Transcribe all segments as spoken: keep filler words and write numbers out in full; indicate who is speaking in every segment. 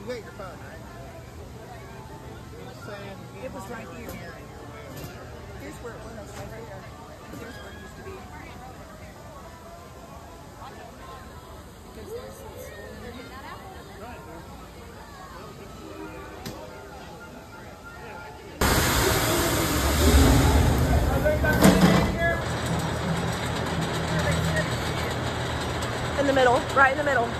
Speaker 1: You got your phone, right? Saying
Speaker 2: It was right here. Here's where it was, right there. Here's where it used to be. Because there's
Speaker 3: in the middle, right in the middle.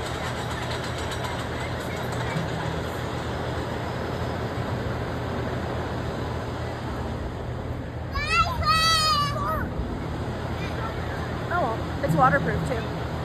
Speaker 3: Oh well, it's waterproof too.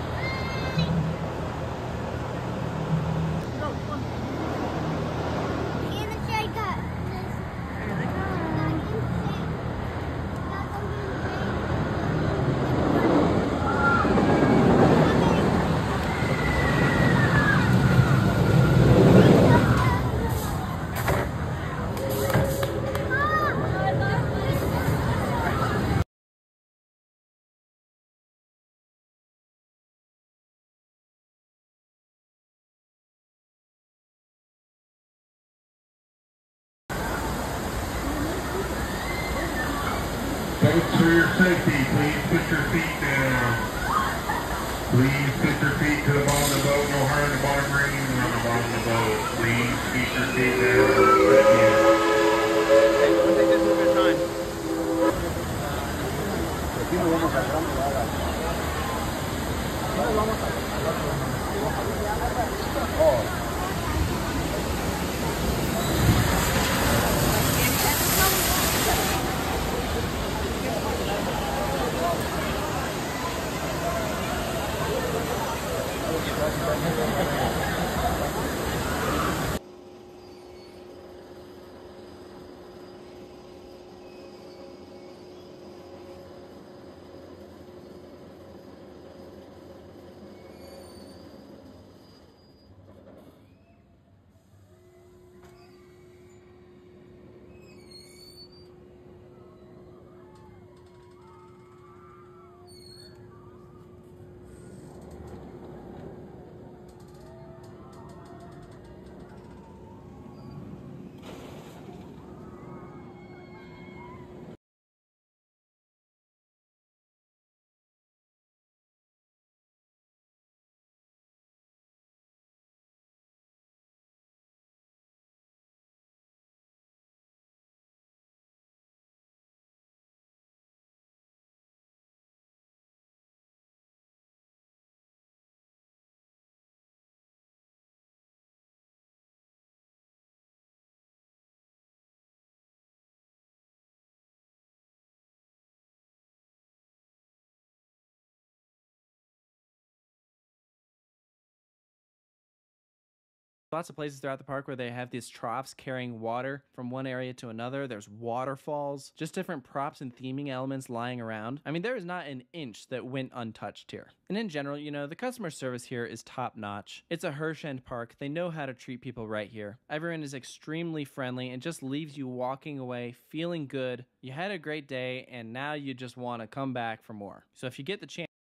Speaker 4: Boats for your safety, please put your feet down. Please put your feet to the bottom of the boat. No higher than the bottom ring than on the bottom of the boat. Please keep your feet down.
Speaker 1: Hey, we'll take this a little bit of time. Aquí nos vamos a Oh.
Speaker 5: Lots of places throughout the park where they have these troughs carrying water from one area to another. There's waterfalls, just different props and theming elements lying around. I mean, there is not an inch that went untouched here. And in general, you know, the customer service here is top notch. It's a Hirshend park. They know how to treat people right here. Everyone is extremely friendly and just leaves you walking away feeling good. You had a great day and now you just want to come back for more. So if you get the chance,